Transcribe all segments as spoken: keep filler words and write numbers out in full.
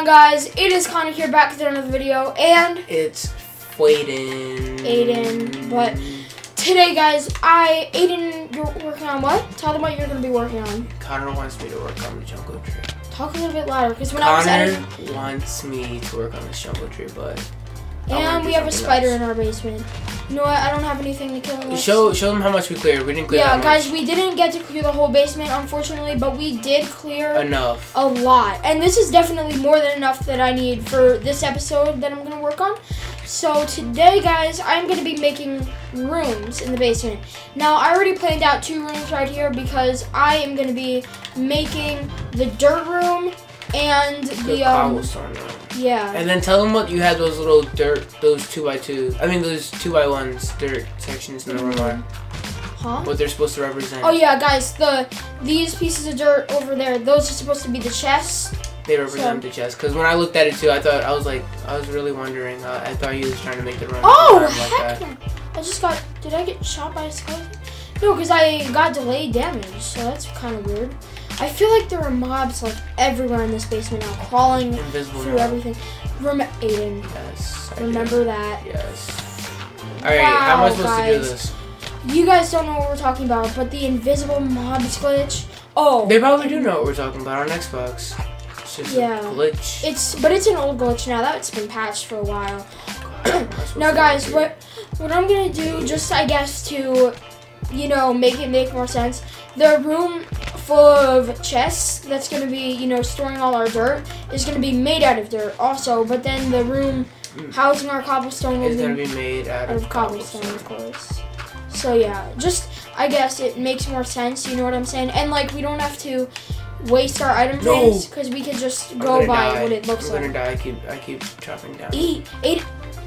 on, guys? It is Connor here, back with another video, and it's Aiden. Aiden, but today, guys, I Aiden, you're working on what? Tell them what you're gonna be working on. Connor wants me to work on the jungle tree. Talk a little bit louder, because when Connor I was editing, wants me to work on this jungle tree, but and we have a spider else. in our basement. You know what? I don't have anything to kill us. Show show them how much we cleared. We didn't clear Yeah, that guys, much. we didn't get to clear the whole basement, unfortunately, but we did clear enough. A lot. And this is definitely more than enough that I need for this episode that I'm going to work on. So today, guys, I'm going to be making rooms in the basement. Now, I already planned out two rooms right here because I am going to be making the dirt room and the, the um, cobblestone room. Yeah. And then tell them what you had those little dirt, those two by two. I mean, those two by ones dirt sections in the room are. Huh? What they're supposed to represent. Oh yeah, guys, the these pieces of dirt over there, those are supposed to be the chests. They represent so. the chest. Because when I looked at it too, I thought I was like, I was really wondering. Uh, I thought you was trying to make the room. Oh like heck! No. I just got. Did I get shot by a skeleton? No, because I got delayed damage. So that's kind of weird. I feel like there are mobs like everywhere in this basement now, crawling Invisible through now. everything. Rem Aiden. Yes. I Remember do. that. Yes. All right. Wow, how am I supposed guys. to do this? You guys don't know what we're talking about, but the invisible mobs glitch. Oh. They probably do know what we're talking about on Xbox. It's just yeah. a glitch. It's but it's an old glitch now. That's been patched for a while. God, Now, guys, what what I'm gonna do, just I guess to, you know, make it make more sense. The room full of chests that's gonna be, you know, storing all our dirt is gonna be made out of dirt also. But then the room housing our cobblestone will It's be, gonna be made out, out of cobblestone, of course. So yeah, just I guess it makes more sense. You know what I'm saying? And like we don't have to waste our item No. trays because we can just I'm go gonna by die. what it looks I'm like. gonna die. I keep I keep chopping down. Eat, eat.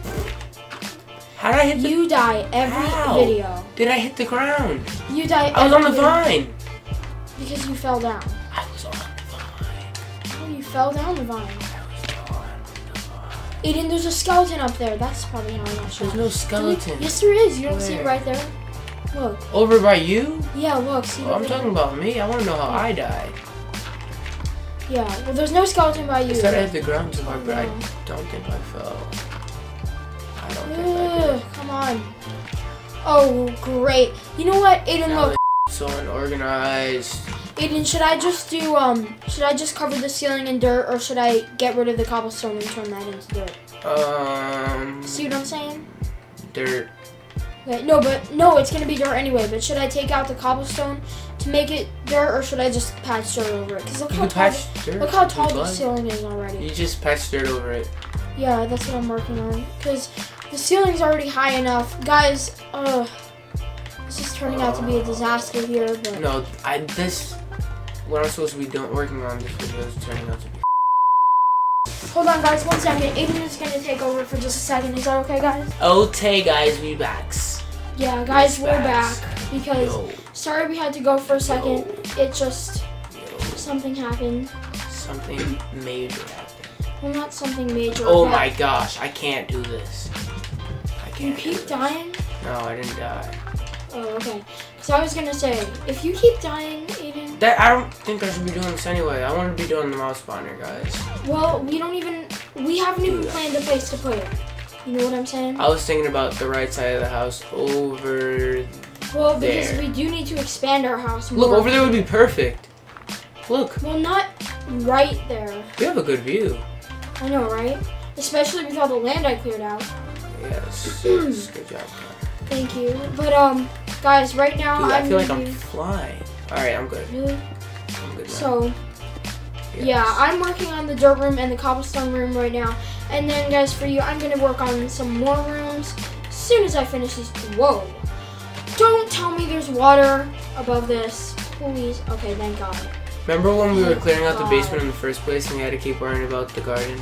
How did I hit the? You die every How? video. Did I hit the ground? You die. I was on the every vine. Because you fell down. I was on the vine. Oh, you fell down the vine. I was on the vine. Aiden, there's a skeleton up there. That's probably how I got shot. There's no skeleton. Yes, there is. You don't see it Where? right there. Look. Over by you? Yeah, look. See Oh, I'm over talking there? about me. I want to know how I died. Yeah. Well, there's no skeleton by you. I said I hit the ground so hard, but I No. don't think I fell. I don't think I Ugh, did. come on. Oh, great. You know what, Aiden? Now Look. it's so unorganized. Aiden, should I just do um? Should I just cover the ceiling in dirt, or should I get rid of the cobblestone and turn that into dirt? Um. See what I'm saying? Dirt. Okay, no, but no, it's gonna be dirt anyway. But should I take out the cobblestone to make it dirt, or should I just patch dirt over it? Cause look You how can tall, patch dirt. look how with tall the blood. ceiling is already. You just patch dirt over it. Yeah, that's what I'm working on. Cause the ceiling's already high enough, guys. Uh, this is turning out to be a disaster here. But No, I this what I'm supposed to be doing working on this video is turning out to be. hold on, guys, one second. Aiden is gonna take over for just a second. Is that okay, guys? Okay, guys, we backs. Yeah, guys, Yes, we're backs. back because Yo, sorry we had to go for a second. Yo. It just yo, something happened. something major happened. Well, not something major. Oh but my gosh, I can't do this. I You can't. do keep this. dying. No, I didn't die. Oh, okay. So I was gonna say, if you keep dying, Aiden, That I don't think I should be doing this anyway. I want to be doing the mouse spawner, guys. well, we don't even, we haven't even Yeah. planned a place to put it. You know what I'm saying? I was thinking about the right side of the house over. Well, because there. we do need to expand our house more. Look, over there would be perfect. Look, Well, not right there. we have a good view. I know, right? Especially with all the land I cleared out. Yes, yes, good job. Thank you. But um, guys, right now Dude, I'm I feel like gonna I'm be- flying. All right, I'm good. Really? I'm good now. So. Yes. Yeah, I'm working on the dirt room and the cobblestone room right now. And then, guys, for you, I'm going to work on some more rooms as soon as I finish these. Whoa. Don't tell me there's water above this. Please. Okay, thank God. Remember when we were Thank clearing out the God. basement in the first place and we had to keep worrying about the garden?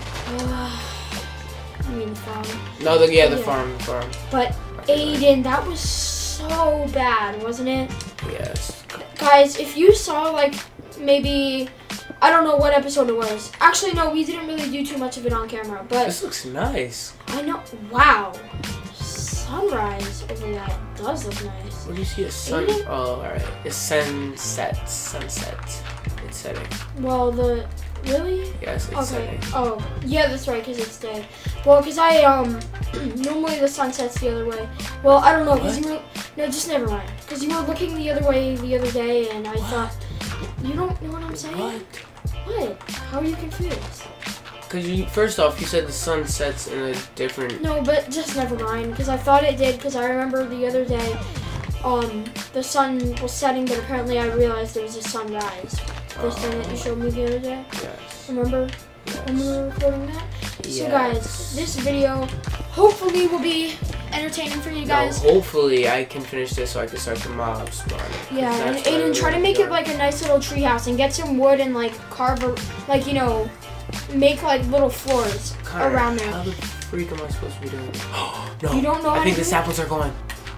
I mean, the farm. No, the, yeah, the Yeah. farm, the farm. But, Aiden, that was so bad, wasn't it? Yes. Guys, if you saw, like, maybe... I don't know what episode it was. Actually, no, we didn't really do too much of it on camera. But This looks nice. I know. Wow. Sunrise over that does look nice. Where do you see a sun? Aiden? Oh, alright. It's sunset. Sunset. It's setting. Well, the Really? Yes, it's Okay. setting. Oh, yeah, that's right, because it's day. Well, because I, um, normally the sun sets the other way. Well, I don't know, because you were, no, just never mind. Because you were looking the other way the other day, and I What? thought, you don't know what I'm saying? What? What? How are you confused? Because you, first off, you said the sun sets in a different. No, but just never mind, because I thought it did, because I remember the other day, um, the sun was setting, but apparently I realized it was a sunrise. This thing that you showed me the other day. Yes. Remember Yes. when we were recording that? Yes. So guys, this video hopefully will be entertaining for you guys. No, hopefully I can finish this so I can start the mob spawning. Yeah, and That's what I Aiden, try to really make it want. like a nice little treehouse and get some wood and like carve, a, like you know, make like little floors Connor, around there. How the freak am I supposed to be doing this? no. You don't know I how think to the do it? saplings are going.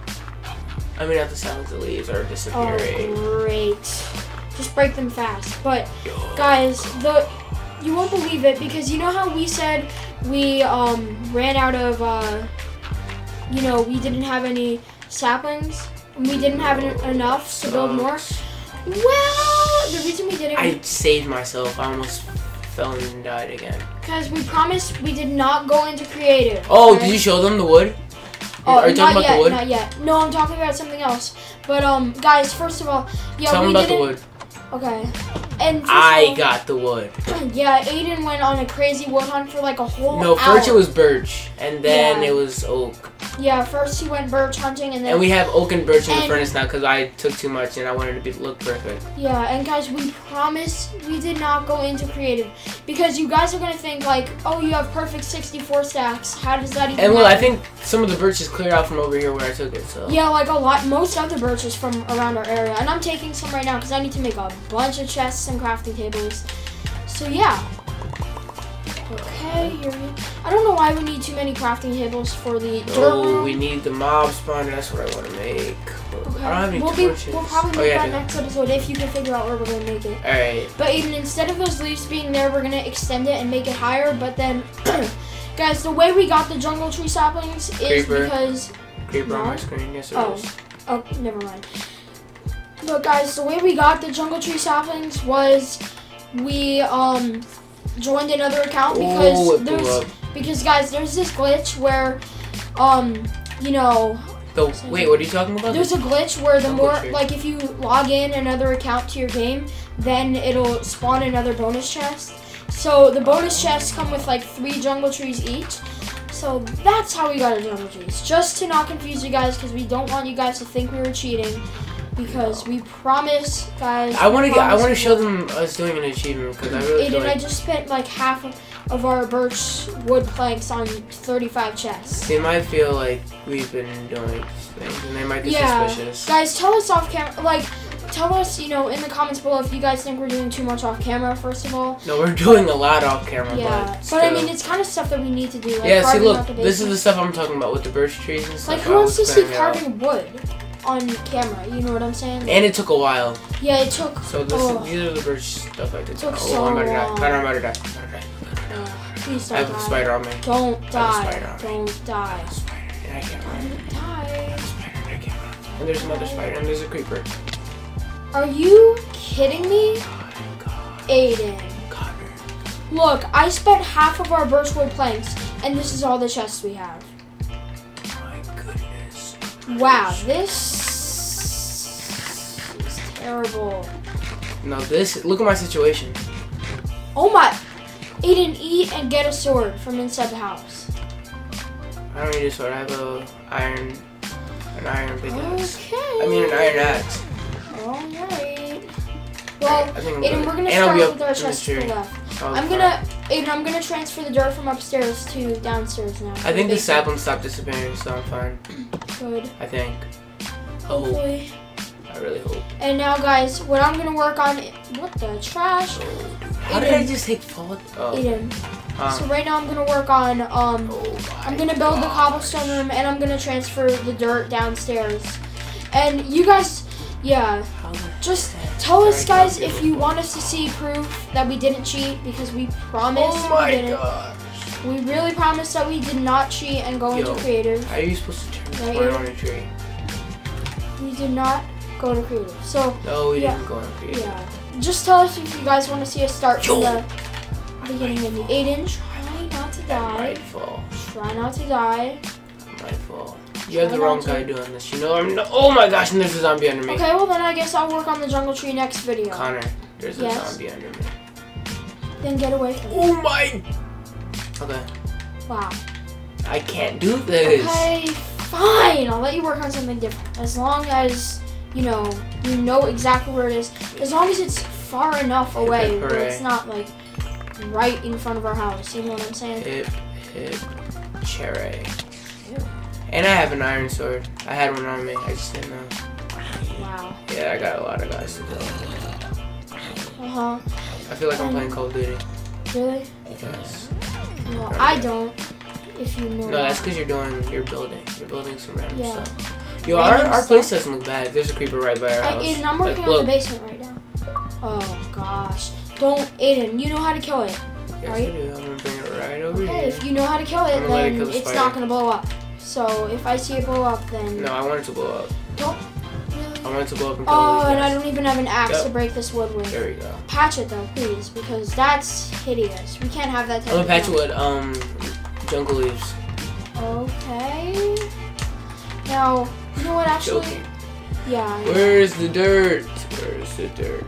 I mean, not the saplings, the leaves are Oh, disappearing. great. Just break them fast. But guys, the you won't believe it because you know how we said we um ran out of uh you know, we didn't have any saplings and we didn't have en- enough to build more. Well, the reason we didn't I saved myself. I almost fell and died again. because we promised we did not go into creative. Oh, okay? did you show them the wood? Oh, Are you not talking about yet, the wood? not yet. No, I'm talking about something else. But um, guys, first of all, yeah, Tell we them about the didn't. wood. Okay. And first I of all, got the wood. yeah, Aiden went on a crazy wood hunt for like a whole No, hour. first it was birch, and then Yeah. it was oak. Yeah, first he went birch hunting, and then And we have oak and birch in the And- furnace now because I took too much and I wanted to be, look perfect. yeah, and guys, we promise we did not go into creative because you guys are gonna think like, oh, you have perfect sixty-four stacks. How does that even? And well, I happen? think some of the birch is clear out from over here where I took it. So Yeah, like a lot. Most of the birch is from around our area, and I'm taking some right now because I need to make a bunch of chests and crafting tables. So yeah. Okay, here we. I don't know why we need too many crafting tables for the dirt oh, room. we need the mob spawner. That's what I want to make. Okay. I don't have any we'll, be, torches. we'll probably oh make yeah, I that do. next episode if you can figure out where we're gonna make it. All right. But even instead of those leaves being there, we're gonna extend it and make it higher. But then, guys, the way we got the jungle tree saplings is Creeper. because. Creeper on No. my screen. Yes, there Oh. is. Oh, never mind. Look, guys, the way we got the jungle tree saplings was we um joined another account because Oh, it blew there's up. because guys, there's this glitch where um you know The, wait, what are you talking about? there's a glitch where the Jungle more tree. like if you log in another account to your game, then it'll spawn another bonus chest. So the bonus chests come with like three jungle trees each. So that's how we got our jungle trees. Just to not confuse you guys, because we don't want you guys to think we were cheating. Because we promise, guys. I want to we get. I promise want to we show won't. them us doing an achievement because I really feel Aiden, I like. just spent like half of, of our birch wood planks on thirty-five chests. They might feel like we've been doing things, and they might get Yeah, suspicious. guys, tell us off camera. Like, tell us, you know, in the comments below if you guys think we're doing too much off camera. First of all. No, we're doing a lot off camera, Yeah, but but still. I mean, it's kind of stuff that we need to do. Like yeah, see, carving look, out the this is the basement. stuff I'm talking about with the birch trees and stuff. Like, who I wants to was see planning out. carving wood on camera? You know what I'm saying? And it took a while. Yeah, it took. So this, oh, these are the birch stuff I did. Took oh, so I'm about to die. long. Connor, I'm about to die. I'm about to die. uh, please I don't have a die. spider on me. Don't I have a die. spider on me. Don't die. Spider, and I can't run. Don't die. Spider, and I can't run. And there's another spider, and there's a creeper. Are you kidding me, God, God, Aiden? Connor. Look, I spent half of our birchwood planks, and this is all the chests we have. My goodness. Wow, this is terrible. Now this, look at my situation. Oh my! Aiden, eat and get a sword from inside the house. I don't need a sword. I have a iron, an iron pickaxe. Okay. I mean an iron axe. Alright. Well, I think I'm Aiden, good. we're gonna And I'll start be up with our in the chest to the tree. left. Oh, I'm crap. gonna, Aiden, I'm gonna transfer the dirt from upstairs to downstairs now. I think the basement. saplings stopped disappearing, so I'm fine. Good. I think. Oh, Hopefully. I really hope. And now, guys, what I'm gonna work on. What the trash? Oh, dude. How did I just take fall? Oh. Aiden. Um, So right now I'm gonna work on. Um, oh I'm my gonna build the God. cobblestone room, and I'm gonna transfer the dirt downstairs. And you guys, yeah, How the just heck tell did us, I guys, not if get you it? want us to see proof that we didn't cheat, because we promise Oh my we didn't. gosh. We really promise that we did not cheat and go Yo. into creative. How are you supposed to turn Right this corner here. on a tree? We did not go to creative. So No, we Yeah. didn't go on creative. yeah, just tell us if you guys want to see us start from Yo. the beginning of the Aiden, try not to I die. might fall. Try not to die. I might fall. You have the Try wrong not to. guy doing this. You know I'm no- Oh my gosh, and there's a zombie under me. Okay, well then I guess I'll work on the jungle tree next video. Connor, there's a Yes. zombie under me. Then get away from me. Oh my! Okay. Wow. I can't do this. Okay, fine. I'll let you work on something different. As long as, you know, you know exactly where it is. As long as it's far enough away Hip, where hooray. it's not, like, right in front of our house. You know what I'm saying? Hip, hip, cherry. And I have an iron sword. I had one on me. I just didn't know. Wow. Yeah, I got a lot of guys to kill. Uh-huh. I feel like I'm Um, playing Call of Duty. Really? Yes. Well, I don't. If you know No, that. that's because you're doing, you're building. You're building some random Yeah. stuff. Yo, our, Random our stuff. place doesn't look bad. There's a creeper right by our I, house. Aiden, I'm Like, working on look. the basement right now. Oh, gosh. Don't, Aiden, you know how to kill it. Yes, right? I do. I'm gonna bring it right over Okay, here. if you know how to kill it, I'm gonna let it then kill the it's spider. not going to blow up. So, if I see it blow up, then No, I want it to blow up. don't. I want it to blow up and kill Oh, these and I guys. don't even have an axe Yep. to break this wood with. There we go. Patch it though, please, because that's hideous. We can't have that type I'm of gonna patch it junk. with um jungle leaves. Okay. Now, you know what? Actually, Joking. yeah. I know. Where's the dirt? Where's the dirt?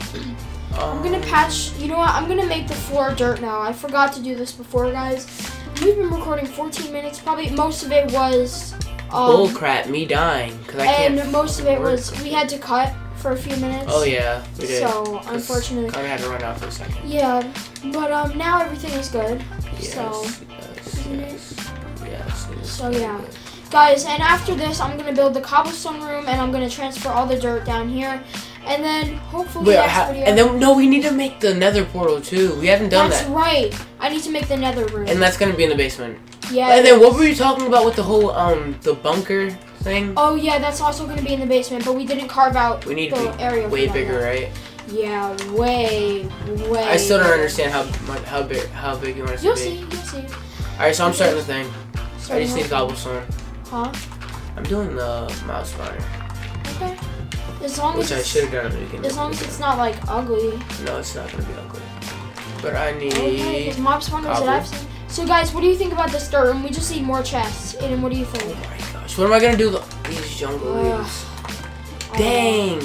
I'm gonna Um, patch. You know what? I'm gonna make the floor dirt now. I forgot to do this before, guys. We've been recording fourteen minutes. Probably most of it was. Bull Um, crap, me dying because I can't. and most of it work. was we had to cut for a few minutes. Oh yeah, we did. So unfortunately, Kind of had to run out for a second. yeah. But um, now everything is good. Yes, So. yes, isn't it? yes, yes. it is So, very yeah. good. Guys, and after this, I'm gonna build the cobblestone room, and I'm gonna transfer all the dirt down here, and then hopefully Wait, next how, video. and then no, we need to make the Nether portal too. We haven't done that's that, right. I need to make the Nether room. and that's gonna be in the basement. yeah. And it then what is. were you talking about with the whole um the bunker thing? Oh yeah, that's also gonna be in the basement, but we didn't carve out We need the to be area. way for that bigger, yet. right? Yeah, way, way. I still don't bigger. understand how mu- how big how big you want it to You'll be. see. You'll see. All right, so I'm starting the thing. I Starting just need off- cobblestone. Huh? I'm doing the mouse spawner, Okay. As long which as I it's, should have done at the beginning. as long as it's not like ugly. No, it's not gonna be ugly. But I need. Okay, because mob spawners that cobble. I've seen. So guys, what do you think about this dirt room? We just need more chests. Aiden, what do you Oh think? my gosh, what am I gonna do with these jungle Ugh. leaves? Uh, Dang,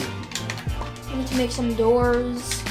We need to make some doors.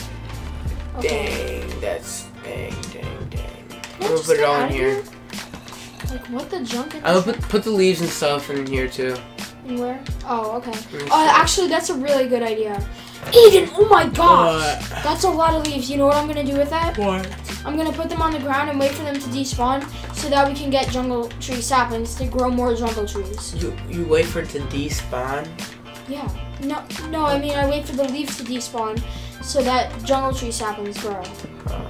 Okay. dang, that's dang, dang, dang. Can I I'm gonna just put it get all out in of here. Like what the junk? in I'm this gonna put put the leaves and stuff in here too. room? Where? Oh, okay. Let me Uh, see. actually, that's a really good idea. Aiden, oh my gosh, What? that's a lot of leaves. You know what I'm gonna do with that? What? I'm gonna put them on the ground and wait for them to despawn, so that we can get jungle tree saplings to grow more jungle trees. You you wait for it to despawn? Yeah. No, no. I mean, I wait for the leaves to despawn, so that jungle tree saplings grow. Oh.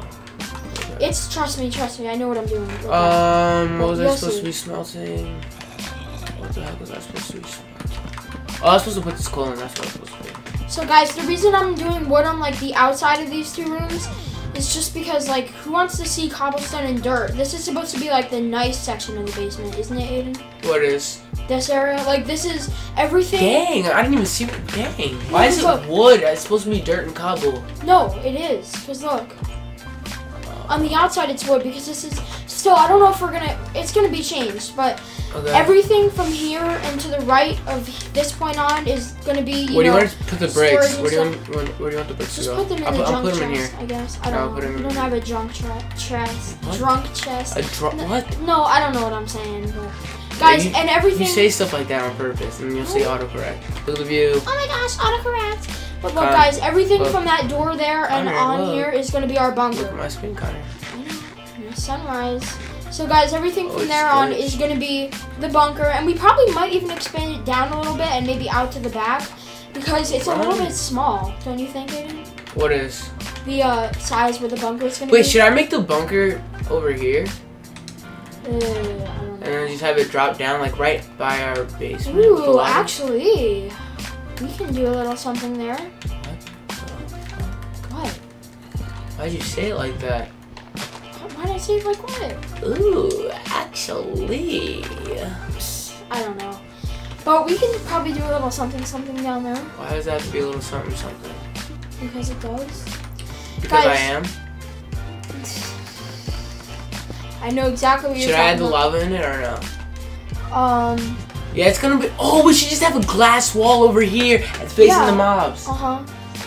It's trust me, trust me. I know what I'm doing. with that. Um, what But was I you'll supposed see. to be smelting? What the heck was I supposed to be smelting? Oh, I was supposed to put this coal in. That's what I was supposed to do. So guys, the reason I'm doing wood on like the outside of these two rooms is just because like who wants to see cobblestone and dirt? This is supposed to be like the nice section of the basement, isn't it, Aiden? What is? This area, like this is everything. Dang, I didn't even see. Dang, why is Look. it wood? It's supposed to be dirt and cobble. No, it is. Cause look, on the outside it's wood because this is still. I don't know if we're gonna. It's gonna be changed, but Okay. everything from here and to the right of this point on is gonna be. You Where do you know, want to put the bricks? storage Where do you and want? Where, where do you want the bricks Just to go? put them in I'll, the put, I'll junk put them in chest, here. I guess. I I'll don't put know. them We in don't here. have a junk tra- chest. What? Drunk chest. A dro- No, what? No, I don't know what I'm saying, but guys, you- and everything. You say stuff like that on purpose, and you'll say autocorrect. Look at the view. Oh my gosh, autocorrect. But look, Um, guys, everything look. from that door there and Connor, on look. here is gonna be our Look bunker. at my screen, Connor. I know. And the sunrise. So, guys, everything Oh, from it's there on good. is gonna be the bunker, and we probably might even expand it down a little bit and maybe out to the back because it's a little Right. bit small. Don't you think, Aiden? What is? The uh, size where the bunker is gonna Wait, be. should I make the bunker over here Uh, I don't know. and then just have it drop down like right by our basement? with the Ooh, lobby? actually, we can do a little something there. What? Why'd you say it like that? Why did I say it like what? Ooh, actually. I don't know. But we can probably do a little something something down there Why does that have to be a little something something? because it does. Because I Guys. am? I know exactly what Should you're I add talking the about. lava in it or no? Um. Yeah, it's gonna be. Oh, we should just have a glass wall over here that's facing Yeah. the mobs. Uh huh.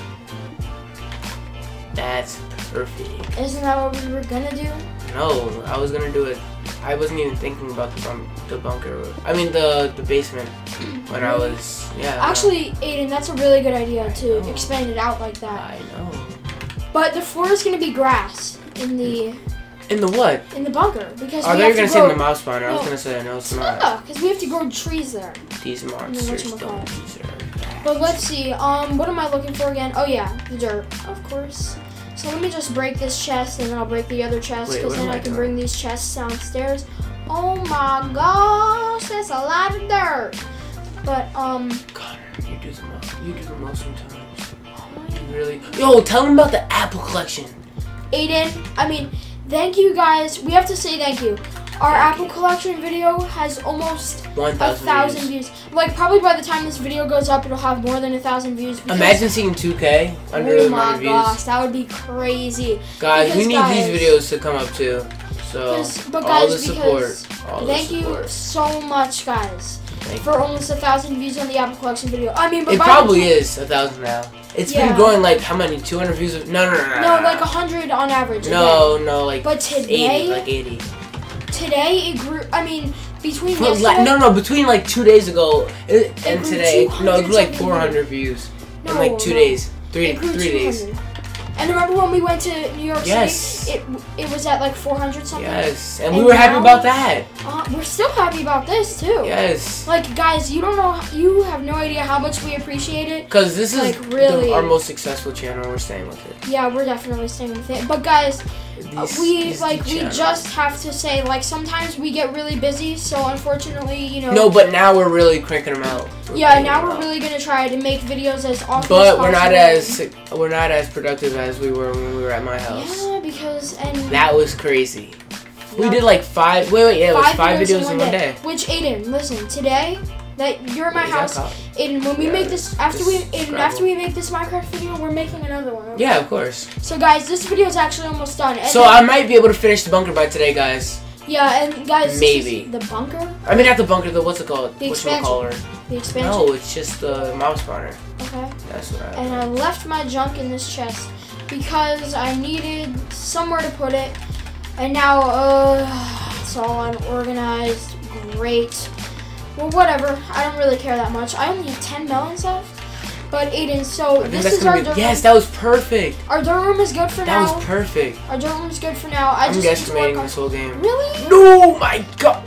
That's perfect. Isn't that what we were gonna do? No, I was gonna do it. I wasn't even thinking about the bunk, the bunker. I mean the the basement when I was yeah. Actually, Aiden, that's a really good idea to know. expand it out like that. I know. But the floor is gonna be grass in the In the what? in the bunker because Oh, we they were have gonna to say grow. in the mouse spawner. I was No. gonna say no, it's not. Yeah, because we have to grow trees there. These monsters whatchamacallit. don't deserve that. But let's see. Um, what am I looking for again? Oh yeah, the dirt, of course. So let me just break this chest, and then I'll break the other chest, Wait, because what then am I I can doing? bring these chests downstairs. Oh my gosh, that's a lot of dirt. But um, Connor, you do the most. You do the most sometimes. You really. Yo, tell them about the apple collection. Aiden, I mean, thank you guys. We have to say thank you. Our Thank apple you. collection video has almost One a thousand thousand views. views. Like probably by the time this video goes up, it'll have more than a thousand views. because- Imagine seeing two K under Oh the amount my of views. gosh, that would be crazy. Guys, we Because, need guys- these videos to come up too. So Because- but all guys, the support. because All Thank the you support. so much, guys, Thank for almost a thousand views on the apple collection video. I mean, but It by the probably time- is a thousand now. It's Yeah. been growing like how many? Two hundred views? Of, no, no, no, no. No, like a hundred on average. a No, no, like day. But today, eighty, like eighty. today it grew. I mean, between But yesterday. la- no, no, between like two days ago it, and grew today, no, it grew like two hundred four hundred views in No, like two no. days, three, It grew three days. two hundred. And remember when we went to New York Yes. City? It it was at like four hundred something. Yes, and, we And were happy now- about that. Uh, we're still happy about this too. Yes, Like guys, you don't know, you have no idea how much we appreciate it. because this is Like, the- really. our most successful channel. We're staying with it. Yeah, we're definitely staying with it. But guys, uh, These- we these like we channels. just have to say like sometimes we get really busy, so unfortunately, you know. No, but now we're really cranking them out. We're Yeah, cranking now them we're out. really gonna try to make videos as often as But possible. we're not as we're not as productive as we were when we were at my house. Yeah, because and That was crazy. We Yeah. did like five. Wait, wait, yeah, it was five videos, in in one day. Which Aiden, listen, today that you're at my What is that house, called? Aiden, when we Yeah, make this after we just Aiden, Scrabble. after we make this Minecraft video, we're making another one. okay? Yeah, of course. So guys, this video is actually almost done. And So then- I might be able to finish the bunker by today, guys. yeah, and guys, this Maybe. is the bunker, I mean, not the bunker. The what's it called? The Whatchamacallit. the expansion. No, it's just the mob spawner. Okay. That's what I. And I left my junk in this chest because I needed somewhere to put it. And now, uh, it's all unorganized. Great. Well, whatever. I don't really care that much. I only have ten melons left. But Aiden, so I think this that's is gonna our be. dirt Yes, room. that was perfect. Our dirt room is good for That now. was perfect. Our dirt room is good for now. I I'm just need to work guesstimating on. this whole game. Really? No, my God.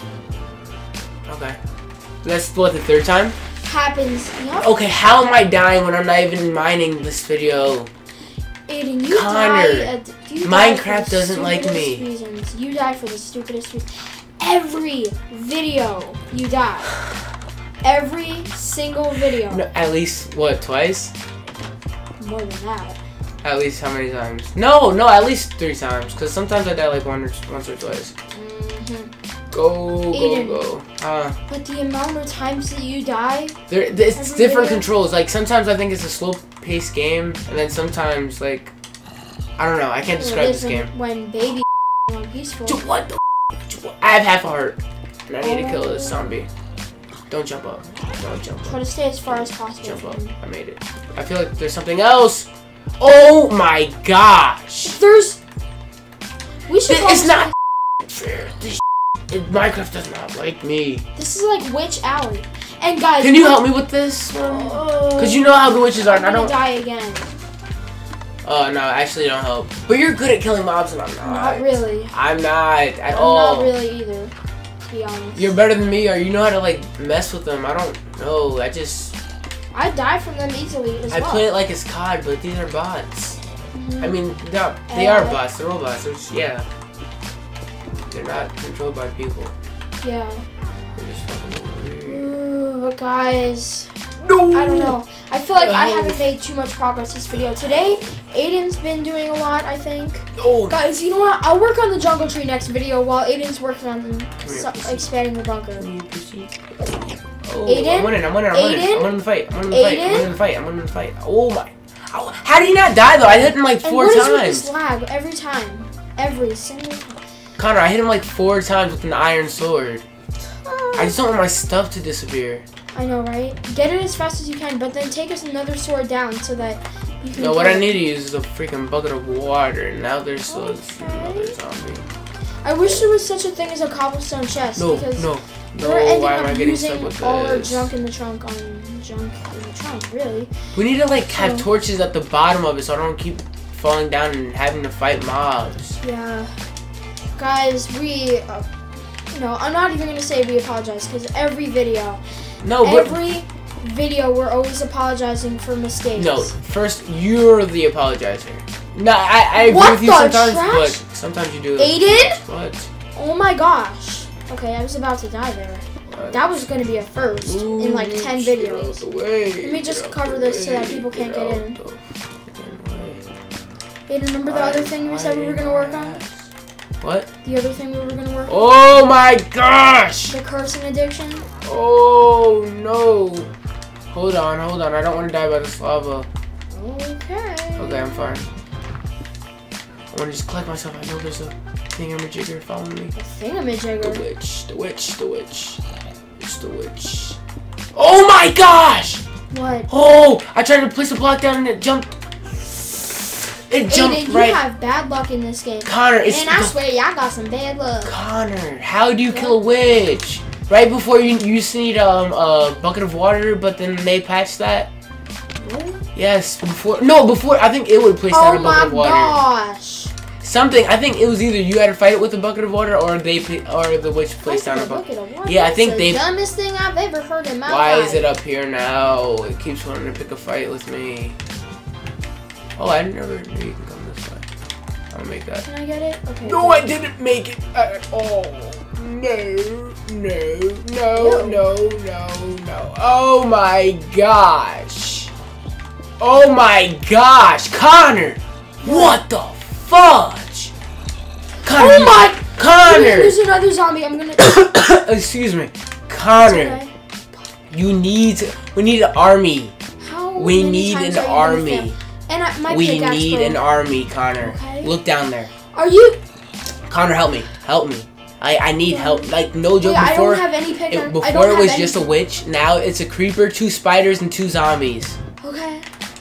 Okay. That's what the third time. Happens. Yup. Okay, how am I dying when I'm not even mining this video? Aiden, you Connor, die at, you die for Minecraft the doesn't like stupidest me. Reasons. You die for the stupidest reasons. Every video you die. Every single video. No, at least what? Twice? More than that. At least how many times? No, no, at least three times. Cause sometimes I die like one or once or twice. hmm Go, go, Aiden. go. Uh, But the amount of times that you die, there, it's Every different video? controls. Like sometimes I think it's a slow-paced game, and then sometimes like I don't know. I can't describe lives this game. when, when baby on peaceful. Dude, what the? F- I have half a heart, and I need to kill this zombie. Don't jump up. Don't jump up. Try to stay as far as possible. Jump up. from him. I made it. I feel like there's something else. Oh my gosh! There's. We should. This call is this not fair. This it, Minecraft does not like me. This is like Witch Alley. And guys. Can you help me with this one? Cause you know how the witches are, I'm and I gonna don't. die again. Oh no, actually don't help. But you're good at killing mobs, and I'm not. Not really. I'm not at I'm all. not really either. To be honest. You're better than me, or you know how to like mess with them. I don't know. I just I die from them easily as I well. play it like it's C O D, but these are bots. Mhm. I mean, they're, they are Uh, bots. They're robots. They're just, yeah. They're not controlled by people. Yeah. They're just fucking weird. Ooh, but guys, No. I don't know. I feel like I Oh. haven't made too much progress this video. Today, Aiden's been doing a lot, I think. Oh. Guys, you know what? I'll work on the jungle tree next video while Aiden's working on here, so- pussy. expanding the bunker. Oh, Aiden? I'm winning. I'm winning. I'm winning. Aiden? I'm winning the fight. I'm winning the fight. I'm Aiden? winning the fight. I'm winning the fight. Oh my. How, how did he not die though? I hit him like And four what is with times. this lag every time? Every single time. Connor, I hit him like four times with an iron sword. I just don't want my stuff to disappear. I know, right? Get it as fast as you can, but then take us another sword down so that you can. No, what I need to use is a freaking bucket of water. Now there's still Okay. another zombie. I wish there was such a thing as a cobblestone chest. No, because no, no. we're ending Why am up I getting using stuck with all our this? junk in the trunk on junk in the trunk, really. We need to like have So- torches at the bottom of it so I don't keep falling down and having to fight mobs. Yeah. Guys, we, uh, you know, I'm not even going to say we apologize because every video, No, but every video we're always apologizing for mistakes. no. First, you're the apologizer. No, I, I agree What with you the sometimes, trash? but sometimes you do. Aiden? What? Oh my gosh. Okay, I was about to die there. What? That was going to be a first in like ten Ooh, get videos. out the way, Let me just get out cover the this so that way, people can't get out in. the freaking way. Aiden, remember the other thing we said we were going to work on? What? The other thing we were going to work on? Oh my gosh! The cursing addiction? Oh no! Hold on, hold on. I don't want to die by this lava. Okay. Okay, I'm fine. I want to just collect myself. I know there's a thingamajigger following me. A The thingamajigger. witch, the witch, the witch. It's the witch. Oh my gosh! What? Oh! I tried to place a block down and it jumped. It jumped Aiden, right. you have bad luck in this game. Connor, it's And I the- swear, y'all got some bad luck. Connor, how do you kill a witch? Right before you, you just need um, a bucket of water, but then they patched that. Really? Yes, before. No, before. I think it would place down Oh a bucket my of water. gosh. Something. I think it was either you had to fight it with a bucket of water, or they pla- or the witch placed down a bucket. of water. Yeah, I That's think the they- dumbest thing I've ever heard in my Why life. is it up here now? It keeps wanting to pick a fight with me. Oh, I never knew you can come this way. I'll make that. Can I get it? Okay. No, I didn't make it at all. No, no, no, no, no, no. Oh my gosh. Oh my gosh, Connor. What the fudge? Connor. Oh my. Connor. There's another zombie. I'm gonna. Excuse me. Connor. Okay. You need to, we need an army. How We many need times an are you gonna army. fail? And I, my We pickaxe need broke. an army, Connor. Okay. Look down there. Are you? Connor, help me. Help me. I, I need help. Like, no joke. Wait, I before don't have any pickaxe. it, I before don't it have was any- just a witch. Now it's a creeper, two spiders, and two zombies. Okay.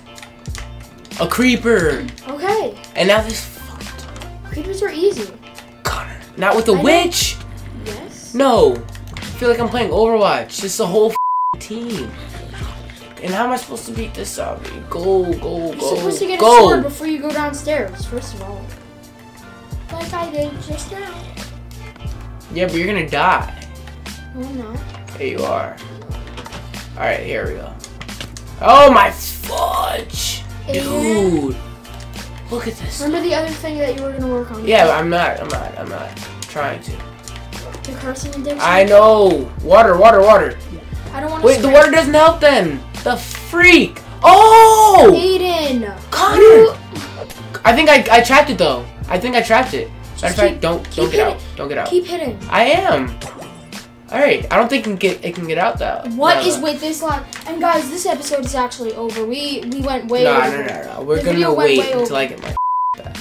A creeper. Okay. And now this fucking Creepers are easy. Connor. Not with a I know. witch. Yes. No. I feel like I'm playing Overwatch. It's a whole f***ing team. And how am I supposed to beat this zombie? Go, go, You're go, supposed to get a go. sword before you go downstairs, first of all. Like I did just now. Yeah, but you're gonna die. No, I'm not. There you are. Alright, here we go. Oh my fudge! Dude! Look at this. Remember the other thing that you were gonna work on? Yeah, but I'm not, I'm not, I'm not trying to. The cursing addiction? I know! Water, water, water! I don't want to. Wait, the water doesn't help then! The freak! Oh! Aiden! Connor! You- I think I, I trapped it though. I think I trapped it. Matter of Just fact, keep- don't, keep don't get out. hitting. Don't get out. Keep hitting. I am. Alright, I don't think it can get, it can get out though. What No, is no. with this line? And guys, this episode is actually over. We we went way No, over. no, no, no. We're The gonna video went wait way until over. I get my back.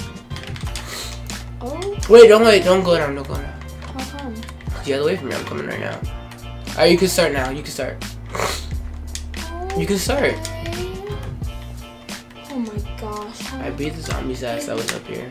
Oh, Wait, don't wait. Don't go down. Don't go down. how come? Get away from me. I'm coming right now. Alright, you can start now. You can start. You can start. Okay. Oh my gosh. I beat the zombie's ass that was up here.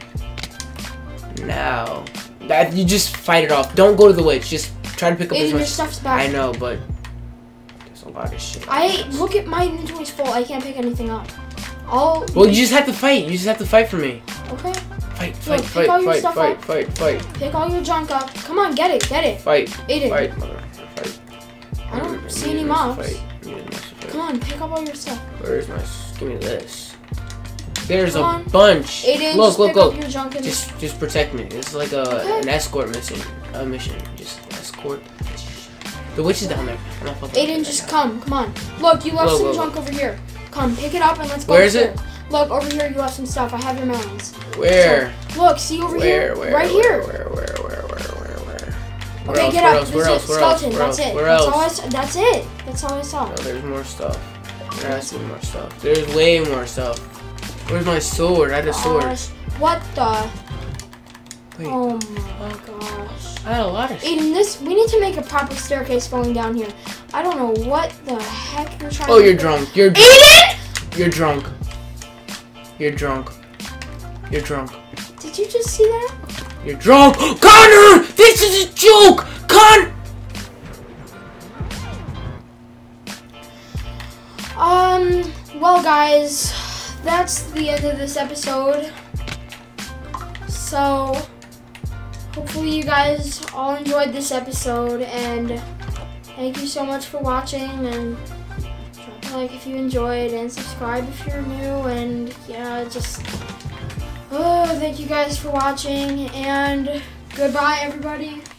Now, that you just fight it off. Don't go to the witch. Just try to pick up Aiden, as your much. stuff's back. I know, but there's a lot of shit. I look at my inventory's full. I can't pick anything up. I'll. Well, you just have to fight. You just have to fight for me. Okay. Fight, fight, Look, pick fight, all your fight, stuff fight, up. fight, fight, Pick all your junk up. Come on, get it, get it. fight, Aiden. fight, motherfucker, fight. I don't need see a any nice mobs. fight. I need a nice fight. Come on, pick up all your stuff. Where's my? s- Give me this. There's Come a on. bunch. Aiden, look, just look, pick look. up your junk and Just, just protect me. It's like a Okay. an escort mission. A mission. Just escort. The witch is down there. I'm not fucking with Aiden, it just right come. Come on. Look, you left Look, some look, junk over here. Come, pick it up and let's go. Where is it? upstairs. Look, over here you left some stuff. I have your melons. now. Where? Look, see over Where? here? Where? right where, here. Where? Where? Where? Where? Where? Where? Where Okay, else? get Where up. else? Where This else? is Where else? skeleton. Where That's else? it. Where That's else? all I s- That's it. That's all I saw. No, there's more stuff. There has to be more stuff. There's way more stuff. Where's my sword? I had a sword. Gosh, what the? Wait. Oh my gosh. I had a lot of. Aiden, this we need to make a proper staircase going down here. I don't know what the heck you're trying Oh, to you're do. drunk. You're Aiden! You're drunk. You're drunk. You're drunk. Did you just see that? You're drunk. Connor! This is a joke! Con- Um, well guys, that's the end of this episode. So, hopefully you guys all enjoyed this episode, and thank you so much for watching, and drop a like if you enjoyed, and subscribe if you're new, and yeah, just, oh, thank you guys for watching, and goodbye everybody.